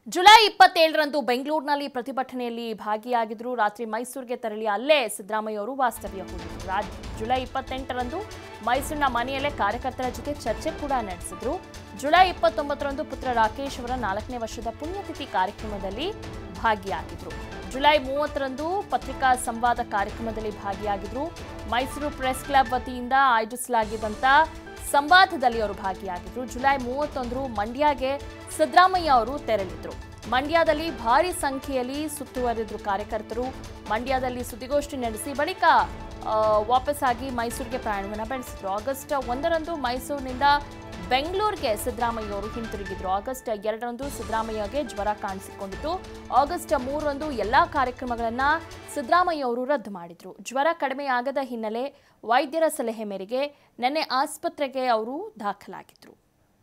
July 27ರಂದು ಬೆಂಗಳೂರಿನಲ್ಲಿ ಪ್ರತಿಭಟನೆಯಲ್ಲಿ ಭಾಗಿಯಾಗಿದ್ದರು. ರಾತ್ರಿ ಮೈಸೂರಿಗೆ ತೆರಳಿ ಅಲ್ಲೇ ಸಿದ್ದರಾಮಯ್ಯ ಅವರು ವಾಸ್ತವ್ಯ ಹೂಡಿದರು. ಜುಲೈ 28ರಂದು ಮೈಸೂರಿನ ಮನೆಯಲ್ಲೇ ಕಾರ್ಯಕರ್ತರ ಜೊತೆ ಚರ್ಚೆ ಕೂಡ ನಡೆಸಿದ್ರು. ಜುಲೈ 29ರಂದು ಪುತ್ರ ರಾಕೇಶ್ ಅವರ 4ನೇ ವರ್ಷದ ಪುಣ್ಯತಿಥಿ ಕಾರ್ಯಕ್ರಮದಲ್ಲಿ ಭಾಗಿಯಾಗಿದ್ರು. ಜುಲೈ 30ರಂದು ಪತ್ರಿಕಾ ಸಂವಾದ ಕಾರ್ಯಕ್ರಮದಲ್ಲಿ ಭಾಗಿಯಾಗಿದ್ರು. ಮೈಸೂರು ಪ್ರೆಸ್ ಕ್ಲಬ್ ವತಿಯಿಂದ ಆಯೋಜಿಸಲಾಗಿದ್ದಂಥ ಸಂವಾದದಲ್ಲಿ ಅವರು ಭಾಗಿಯಾಗಿದ್ರು. ಜುಲೈ 31 ಮಂಡ್ಯಗೆ ಸಿದ್ದರಾಮಯ್ಯ ಅವರು ತೆರಳಿದ್ರು. ಮಂಡ್ಯದಲ್ಲಿ ಭಾರಿ ಸಂಖ್ಯೆಯಲ್ಲಿ ಸುತ್ತುವರಿದ್ರು ಕಾರ್ಯಕರ್ತರು. ಮಂಡ್ಯದಲ್ಲಿ ಸುದ್ದಿಗೋಷ್ಠಿ ನಡೆಸಿ ಬಳಿಕ ವಾಪಸ್ಸಾಗಿ ಮೈಸೂರಿಗೆ ಪ್ರಯಾಣವನ್ನು ಬೆಳೆಸಿದ್ರು. ಆಗಸ್ಟ್ 1ರಂದು ಮೈಸೂರಿನಿಂದ ಬೆಂಗಳೂರಿಗೆ ಸಿದ್ದರಾಮಯ್ಯ ಅವರು ಹಿಂತಿರುಗಿದ್ರು. ಆಗಸ್ಟ್ 2ರಂದು ಸಿದ್ದರಾಮಯ್ಯಗೆ ಜ್ವರ ಕಾಣಿಸಿಕೊಂಡಿತು. ಆಗಸ್ಟ್ 3ರಂದು ಎಲ್ಲಾ ಕಾರ್ಯಕ್ರಮಗಳನ್ನು ಸಿದ್ದರಾಮಯ್ಯ ಅವರು ರದ್ದು ಮಾಡಿದ್ರು. ಜ್ವರ ಕಡಿಮೆಯಾಗದ ಹಿನ್ನೆಲೆ ವೈದ್ಯರ ಸಲಹೆ ಮೇರೆಗೆ ನಿನ್ನೆ ಆಸ್ಪತ್ರೆಗೆ ಅವರು ದಾಖಲಾಗಿದ್ರು.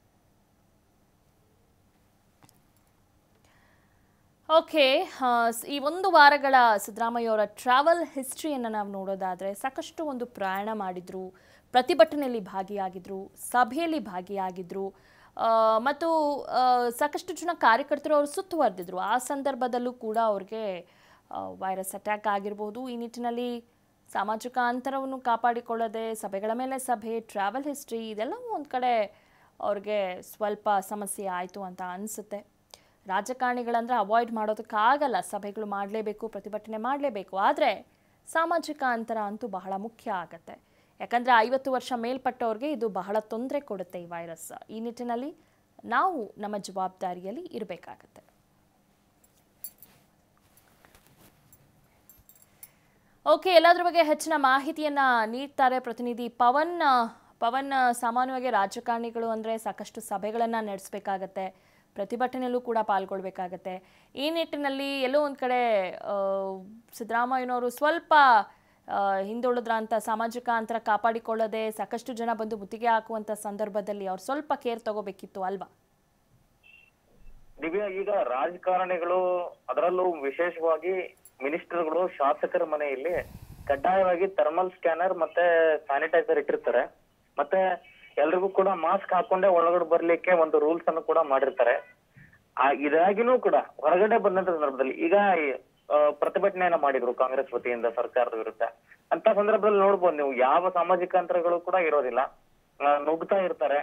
ಓಕೆ, ಈ ಒಂದು ವಾರಗಳ ಸಿದ್ದರಾಮಯ್ಯ ಅವರ ಟ್ರಾವೆಲ್ ಹಿಸ್ಟ್ರಿಯನ್ನು ನಾವು ನೋಡೋದಾದರೆ ಸಾಕಷ್ಟು ಒಂದು ಪ್ರಯಾಣ ಮಾಡಿದ್ರು, ಪ್ರತಿಭಟನೆಯಲ್ಲಿ ಭಾಗಿಯಾಗಿದ್ರು, ಸಭೆಯಲ್ಲಿ ಭಾಗಿಯಾಗಿದ್ರು ಮತ್ತು ಸಾಕಷ್ಟು ಜನ ಕಾರ್ಯಕರ್ತರು ಅವರು ಸುತ್ತುವರೆದಿದ್ರು. ಆ ಸಂದರ್ಭದಲ್ಲೂ ಕೂಡ ಅವ್ರಿಗೆ ವೈರಸ್ ಅಟ್ಯಾಕ್ ಆಗಿರ್ಬೋದು. ಈ ನಿಟ್ಟಿನಲ್ಲಿ ಸಾಮಾಜಿಕ ಅಂತರವನ್ನು ಕಾಪಾಡಿಕೊಳ್ಳದೆ ಸಭೆಗಳ ಮೇಲೆ ಸಭೆ, ಟ್ರಾವೆಲ್ ಹಿಸ್ಟ್ರಿ ಇದೆಲ್ಲವೂ ಒಂದು ಕಡೆ ಅವ್ರಿಗೆ ಸ್ವಲ್ಪ ಸಮಸ್ಯೆ ಆಯಿತು ಅಂತ ಅನಿಸುತ್ತೆ. ರಾಜಕಾರಣಿಗಳಂದರೆ ಅವಾಯ್ಡ್ ಮಾಡೋದಕ್ಕಾಗಲ್ಲ, ಸಭೆಗಳು ಮಾಡಲೇಬೇಕು, ಪ್ರತಿಭಟನೆ ಮಾಡಲೇಬೇಕು. ಆದರೆ ಸಾಮಾಜಿಕ ಅಂತರ ಅಂತೂ ಬಹಳ ಮುಖ್ಯ ಆಗತ್ತೆ. ಯಾಕಂದರೆ 50 ವರ್ಷ ಮೇಲ್ಪಟ್ಟವ್ರಿಗೆ ಇದು ಬಹಳ ತೊಂದರೆ ಕೊಡುತ್ತೆ ಈ ವೈರಸ್. ಈ ನಿಟ್ಟಿನಲ್ಲಿ ನಾವು ನಮ್ಮ ಜವಾಬ್ದಾರಿಯಲ್ಲಿ ಇರಬೇಕಾಗತ್ತೆ. ಓಕೆ, ಎಲ್ಲದರ ಬಗ್ಗೆ ಹೆಚ್ಚಿನ ಮಾಹಿತಿಯನ್ನು ನೀಡ್ತಾರೆ ಪ್ರತಿನಿಧಿ ಪವನ್. ಸಾಮಾನ್ಯವಾಗಿ ರಾಜಕಾರಣಿಗಳು ಅಂದರೆ ಸಾಕಷ್ಟು ಸಭೆಗಳನ್ನು ನಡೆಸಬೇಕಾಗತ್ತೆ, ಪ್ರತಿಭಟನೆಯಲ್ಲೂ ಕೂಡ ಪಾಲ್ಗೊಳ್ಬೇಕಾಗತ್ತೆ. ಈ ನಿಟ್ಟಿನಲ್ಲಿ ಎಲ್ಲೋ ಒಂದು ಕಡೆ ಸಿದ್ದರಾಮಯ್ಯನವರು ಸ್ವಲ್ಪ ಹಿಂದುಳಿದ್ರ ಅಂತ ಸಾಮಾಜಿಕ ಅಂತರ ಕಾಪಾಡಿಕೊಳ್ಳದೆ ಸಾಕಷ್ಟು ಜನ ಬಂದು ಮುತ್ತಿಗೆ ಹಾಕುವಂಥ ಸಂದರ್ಭದಲ್ಲಿ ಅವ್ರು ಸ್ವಲ್ಪ ಕೇರ್ ತಗೋಬೇಕಿತ್ತು ಅಲ್ವಾ? ದಿವ್ಯಾ, ಈಗ ರಾಜಕಾರಣಿಗಳು ಅದರಲ್ಲೂ ವಿಶೇಷವಾಗಿ ಮಿನಿಸ್ಟರ್ಗಳು ಶಾಸಕರ ಮನೆಯಲ್ಲಿ ಕಡ್ಡಾಯವಾಗಿ ಥರ್ಮಲ್ ಸ್ಕ್ಯಾನರ್ ಮತ್ತೆ ಸ್ಯಾನಿಟೈಸರ್ ಇಟ್ಟಿರ್ತಾರೆ. ಮತ್ತೆ ಎಲ್ರಿಗೂ ಕೂಡ ಮಾಸ್ಕ್ ಹಾಕೊಂಡೇ ಒಳಗಡೆ ಬರ್ಲಿಕ್ಕೆ ಒಂದು ರೂಲ್ಸ್ ಅನ್ನು ಕೂಡ ಮಾಡಿರ್ತಾರೆ. ಇದಾಗಿನೂ ಕೂಡ ಹೊರಗಡೆ ಬಂದಂತ ಸಂದರ್ಭದಲ್ಲಿ ಈಗ ಪ್ರತಿಭಟನೆಯನ್ನ ಮಾಡಿದ್ರು ಕಾಂಗ್ರೆಸ್ ವತಿಯಿಂದ ಸರ್ಕಾರದ ವಿರುದ್ಧ. ಅಂತ ಸಂದರ್ಭದಲ್ಲಿ ನೋಡ್ಬೋದು ನೀವು, ಯಾವ ಸಾಮಾಜಿಕ ಅಂತರಗಳು ಕೂಡ ಇರೋದಿಲ್ಲ, ನುಗ್ತಾ ಇರ್ತಾರೆ.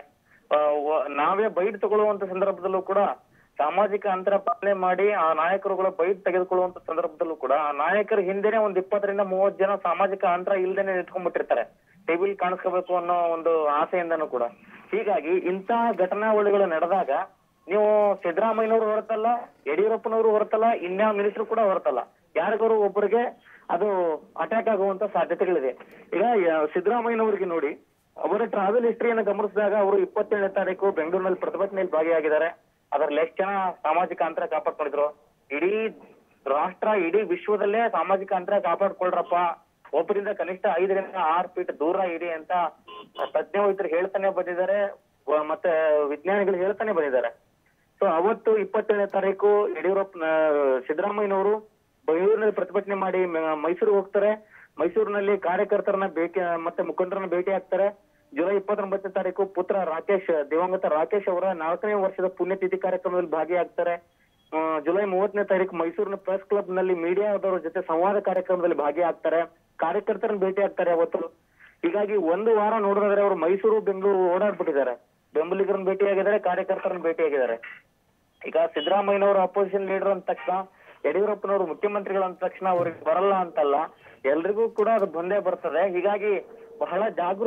ನಾವೇ ಬೈಟ್ ತಗೊಳ್ಳುವಂತ ಸಂದರ್ಭದಲ್ಲೂ ಕೂಡ ಸಾಮಾಜಿಕ ಅಂತರ ಪಾಲನೆ ಮಾಡಿ ಆ ನಾಯಕರುಗಳ ಬೈಟ್ ತೆಗೆದುಕೊಳ್ಳುವಂತ ಸಂದರ್ಭದಲ್ಲೂ ಕೂಡ ಆ ನಾಯಕರ ಹಿಂದೆನೆ ಒಂದ್ 20ರಿಂದ 30 ಜನ ಸಾಮಾಜಿಕ ಅಂತರ ಇಲ್ದೇನೆ ನಿಂತ್ಕೊಂಡ್ಬಿಟ್ಟಿರ್ತಾರೆ, ಟಿವಿಲ್ ಕಾಣಿಸ್ಕೋಬೇಕು ಅನ್ನೋ ಒಂದು ಆಸೆಯಿಂದನೂ ಕೂಡ. ಹೀಗಾಗಿ ಇಂತಹ ಘಟನಾವಳಿಗಳು ನಡೆದಾಗ ನೀವು ಸಿದ್ದರಾಮಯ್ಯನವರು ಹೊರತಲ್ಲ, ಯಡಿಯೂರಪ್ಪನವರು ಹೊರತಲ್ಲ, ಇನ್ಯಾವ ಮಿನಿಸ್ಟರ್ ಕೂಡ ಹೊರತಲ್ಲ, ಯಾರಿಗಾರು ಒಬ್ಬರಿಗೆ ಅದು ಅಟ್ಯಾಕ್ ಆಗುವಂತ ಸಾಧ್ಯತೆಗಳಿದೆ. ಈಗ ಸಿದ್ದರಾಮಯ್ಯನವರಿಗೆ ನೋಡಿ, ಅವರ ಟ್ರಾವೆಲ್ ಹಿಸ್ಟ್ರಿಯನ್ನು ಗಮನಿಸಿದಾಗ ಅವರು 27ನೇ ತಾರೀಕು ಬೆಂಗಳೂರಿನಲ್ಲಿ ಪ್ರತಿಭಟನೆಯಲ್ಲಿ ಭಾಗಿಯಾಗಿದ್ದಾರೆ. ಅದರಲ್ಲಿ ಎಷ್ಟು ಜನ ಸಾಮಾಜಿಕ ಅಂತರ ಕಾಪಾಡ್ಕೊಂಡಿದ್ರು? ಇಡೀ ರಾಷ್ಟ್ರ, ಇಡೀ ವಿಶ್ವದಲ್ಲೇ ಸಾಮಾಜಿಕ ಅಂತರ ಕಾಪಾಡ್ಕೊಳ್ರಪ್ಪ, ಒಬ್ಬರಿಂದ ಕನಿಷ್ಠ 5ರಿಂದ 6 ಫೀಟ್ ದೂರ ಇಡಿ ಅಂತ ತಜ್ಞ ವೈದ್ಯರು ಹೇಳ್ತಾನೆ ಬಂದಿದ್ದಾರೆ, ಮತ್ತೆ ವಿಜ್ಞಾನಿಗಳು ಹೇಳ್ತಾನೆ ಬಂದಿದ್ದಾರೆ. ಸೊ ಅವತ್ತು 27ನೇ ತಾರೀಕು ಸಿದ್ದರಾಮಯ್ಯನವರು ಬೆಂಗಳೂರಿನಲ್ಲಿ ಪ್ರತಿಭಟನೆ ಮಾಡಿ ಮೈಸೂರಿಗೆ ಹೋಗ್ತಾರೆ. ಮೈಸೂರಿನಲ್ಲಿ ಕಾರ್ಯಕರ್ತರನ್ನ ಭೇಟಿ ಮತ್ತೆ ಮುಖಂಡರನ್ನ ಭೇಟಿ ಆಗ್ತಾರೆ. ಜುಲೈ 29ನೇ ತಾರೀಕು ಪುತ್ರ ದಿವಂಗತ ರಾಕೇಶ್ ಅವರ 4ನೇ ವರ್ಷದ ಪುಣ್ಯತಿಥಿ ಕಾರ್ಯಕ್ರಮದಲ್ಲಿ ಭಾಗಿಯಾಗ್ತಾರೆ. ಜುಲೈ 30ನೇ ತಾರೀಕು ಮೈಸೂರಿನ ಪ್ರೆಸ್ ಕ್ಲಬ್ ನಲ್ಲಿ ಮೀಡಿಯಾದವರ ಜೊತೆ ಸಂವಾದ ಕಾರ್ಯಕ್ರಮದಲ್ಲಿ ಭಾಗಿಯಾಗ್ತಾರೆ. ಕಾರ್ಯಕರ್ತರನ್ನ ಭೇಟಿ ಆಗ್ತಾರೆ ಅವತ್ತು. ಹೀಗಾಗಿ ಒಂದು ವಾರ ನೋಡಿದ್ರೆ ಅವರು ಮೈಸೂರು ಬೆಂಗಳೂರು ಓಡಾಡ್ಬಿಟ್ಟಿದ್ದಾರೆ. ಬೆಂಬಲಿಗರನ್ನ ಭೇಟಿಯಾಗಿದ್ದಾರೆ, ಕಾರ್ಯಕರ್ತರನ್ನ ಭೇಟಿಯಾಗಿದ್ದಾರೆ. ಈಗ ಸಿದ್ದರಾಮಯ್ಯನವರು ಅಪೋಸಿಷನ್ ಲೀಡರ್ ಅಂದ ತಕ್ಷಣ, ಯಡಿಯೂರಪ್ಪನವರು ಮುಖ್ಯಮಂತ್ರಿಗಳು ಅಂದ ತಕ್ಷಣ ಅವ್ರಿಗೆ ಬರಲ್ಲ ಅಂತಲ್ಲ, ಎಲ್ರಿಗೂ ಕೂಡ ಅದು ಬಂದೇ ಬರ್ತದೆ. ಹೀಗಾಗಿ ಬಹಳ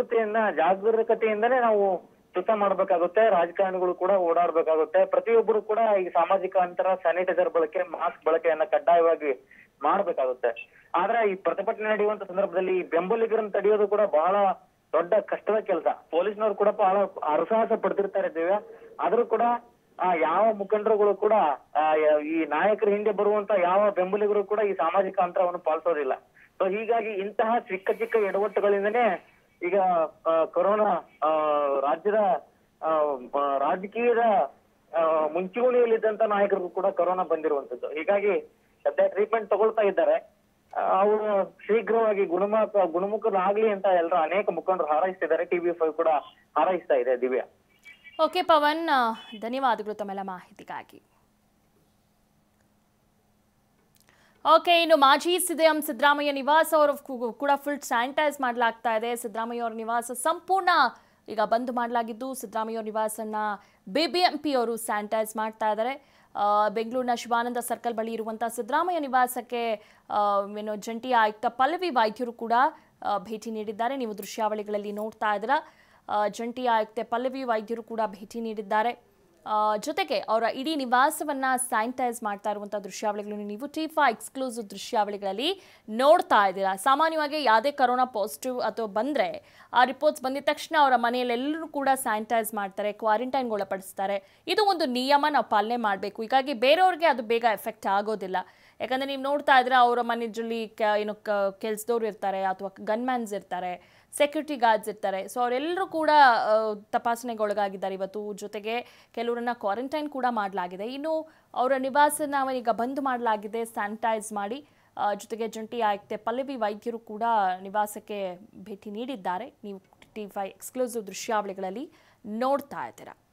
ಜಾಗರೂಕತೆಯಿಂದನೇ ನಾವು ಕೆಲಸ ಮಾಡ್ಬೇಕಾಗುತ್ತೆ. ರಾಜಕಾರಣಿಗಳು ಕೂಡ ಓಡಾಡ್ಬೇಕಾಗುತ್ತೆ. ಪ್ರತಿಯೊಬ್ಬರು ಕೂಡ ಈ ಸಾಮಾಜಿಕ ಅಂತರ, ಸ್ಯಾನಿಟೈಸರ್ ಬಳಕೆ, ಮಾಸ್ಕ್ ಬಳಕೆಯನ್ನ ಕಡ್ಡಾಯವಾಗಿ ಮಾಡ್ಬೇಕಾಗುತ್ತೆ. ಆದ್ರೆ ಈ ಪ್ರತಿಭಟನೆ ನಡೆಯುವಂತ ಸಂದರ್ಭದಲ್ಲಿ ಬೆಂಬಲಿಗರನ್ನ ತಡೆಯೋದು ಕೂಡ ಬಹಳ ದೊಡ್ಡ ಕಷ್ಟದ ಕೆಲಸ. ಪೊಲೀಸ್ನವರು ಕೂಡ ಬಹಳ ಹರಸಾಹಸ ಪಡ್ತಿರ್ತಾರೆ ದಿವ್ಯಾ. ಆದ್ರೂ ಕೂಡ ಯಾವ ಮುಖಂಡರುಗಳು ಕೂಡ ಈ ನಾಯಕರ ಹಿಂದೆ ಬರುವಂತ ಯಾವ ಬೆಂಬಲಿಗರು ಕೂಡ ಈ ಸಾಮಾಜಿಕ ಅಂತರವನ್ನು ಪಾಲಿಸೋದಿಲ್ಲ. ಸೊ ಹೀಗಾಗಿ ಇಂತಹ ಚಿಕ್ಕ ಎಡವಟ್ಟುಗಳಿಂದನೇ ಈಗ ಕೊರೋನಾ ರಾಜ್ಯದ ರಾಜಕೀಯದ ಮುಂಚೂಣಿಯಲ್ಲಿದ್ದಂತ ನಾಯಕರಿಗೂ ಕೂಡ ಕೊರೋನಾ ಬಂದಿರುವಂತದ್ದು. ಹೀಗಾಗಿ ಸದ್ಯ ಟ್ರೀಟ್ಮೆಂಟ್ ತಗೊಳ್ತಾ ಇದ್ದಾರೆ. ಅವರು ಶೀಘ್ರವಾಗಿ ಗುಣಮುಖರಾಗ್ಲಿ ಅಂತ ಎಲ್ಲರೂ ಅನೇಕ ಮುಖಂಡರು ಹಾರೈಸ್ತಿದ್ದಾರೆ. TV5 ಕೂಡ ಹಾರೈಸ್ತಾ ಇದೆ. ದಿವ್ಯಾ. ಓಕೆ ಪವನ್, ಧನ್ಯವಾದಗಳು ತಮ್ಮೆಲ್ಲ ಮಾಹಿತಿಗಾಗಿ. ಓಕೆ, ಇನ್ನು ಮಾಜಿ ಸಿಎಂ ಸಿದ್ದರಾಮಯ್ಯ ನಿವಾಸ ಅವರು ಕೂಡ ಫುಲ್ ಸ್ಯಾನಿಟೈಸ್ ಮಾಡಲಾಗ್ತಾ ಇದೆ. ಸಿದ್ದರಾಮಯ್ಯ ಅವರ ನಿವಾಸ ಸಂಪೂರ್ಣ ಈಗ ಬಂದ್ ಮಾಡಲಾಗಿದ್ದು, ಸಿದ್ದರಾಮಯ್ಯ ಅವರ ನಿವಾಸನ ಬಿಬಿಎಂಪಿ ಅವರು ಸ್ಯಾನಿಟೈಸ್ ಮಾಡ್ತಾ ಇದ್ದಾರೆ. ಬೆಂಗಳೂರಿನ ಶಿವಾನಂದ ಸರ್ಕಲ್ ಬಳಿ ಇರುವಂತಹ ಸಿದ್ದರಾಮಯ್ಯ ನಿವಾಸಕ್ಕೆ ಜಂಟಿ ಆಯುಕ್ತ ಪಲ್ಲವಿ ವೈದ್ಯರು ಕೂಡ ಭೇಟಿ ನೀಡಿದ್ದಾರೆ. ನೀವು ದೃಶ್ಯಾವಳಿಗಳಲ್ಲಿ ನೋಡ್ತಾ ಇದ್ದೀರಾ, ಜಂಟಿ ಆಯುಕ್ತೆ ಪಲ್ಲವಿ ವೈದ್ಯರು ಕೂಡ ಭೇಟಿ ನೀಡಿದ್ದಾರೆ. ಜೊತೆಗೆ ಅವರ ಇಡೀ ನಿವಾಸವನ್ನ ಸ್ಯಾನಿಟೈಸ್ ಮಾಡ್ತಾ ಇರುವಂತಹ ದೃಶ್ಯಾವಳಿಗಳನ್ನು ನೀವು ಟಿ5 ಎಕ್ಸ್ಕ್ಲೂಸಿವ್ ದೃಶ್ಯಾವಳಿಗಳಲ್ಲಿ ನೋಡ್ತಾ ಇದ್ದೀರಾ. ಸಾಮಾನ್ಯವಾಗಿ ಯಾವುದೇ ಕೊರೋನಾ ಪಾಸಿಟಿವ್ ಅಥವಾ ಬಂದರೆ ಆ ರಿಪೋರ್ಟ್ಸ್ ಬಂದಿದ ತಕ್ಷಣ ಅವರ ಮನೆಯಲ್ಲೆಲ್ಲರೂ ಕೂಡ ಸ್ಯಾನಿಟೈಸ್ ಮಾಡ್ತಾರೆ, ಕ್ವಾರಂಟೈನ್ಗೆ ಒಳಪಡಿಸ್ತಾರೆ. ಇದು ಒಂದು ನಿಯಮ, ನಾವು ಪಾಲನೆ ಮಾಡಬೇಕು. ಹೀಗಾಗಿ ಬೇರೆಯವ್ರಿಗೆ ಅದು ಬೇಗ ಎಫೆಕ್ಟ್ ಆಗೋದಿಲ್ಲ. ಯಾಕಂದರೆ ನೀವು ನೋಡ್ತಾ ಇದ್ರೆ ಅವರ ಮನೆಯಲ್ಲಿ ಕೆಲಸದವ್ರು ಇರ್ತಾರೆ, ಅಥವಾ ಗನ್ಮ್ಯಾನ್ಸ್ ಇರ್ತಾರೆ, ಸೆಕ್ಯೂರಿಟಿ ಗಾರ್ಡ್ಸ್ ಇರ್ತಾರೆ. ಸೊ ಅವರೆಲ್ಲರೂ ಕೂಡ ತಪಾಸಣೆಗೊಳಗಾಗಿದ್ದಾರೆ ಇವತ್ತು. ಜೊತೆಗೆ ಕೆಲವರನ್ನ ಕ್ವಾರಂಟೈನ್ ಕೂಡ ಮಾಡಲಾಗಿದೆ. ಇನ್ನು ಅವರ ನಿವಾಸನ ಈಗ ಬಂದ್ ಮಾಡಲಾಗಿದೆ ಸ್ಯಾನಿಟೈಸ್ ಮಾಡಿ. ಜೊತೆಗೆ ಜಂಟಿ ಆಯುಕ್ತೆ ಪಲ್ಲವಿ ವೈದ್ಯರು ಕೂಡ ನಿವಾಸಕ್ಕೆ ಭೇಟಿ ನೀಡಿದ್ದಾರೆ. ನೀವು ಟಿ5 ಎಕ್ಸ್ಕ್ಲೂಸಿವ್ ದೃಶ್ಯಾವಳಿಗಳಲ್ಲಿ ನೋಡ್ತಾ ಇದ್ದೀರಾ.